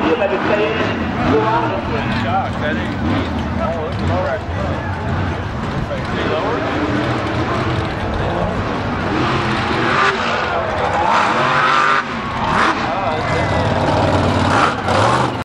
You maybe stay in and go on this way. Gosh, that is. Oh, it's all right. See lower?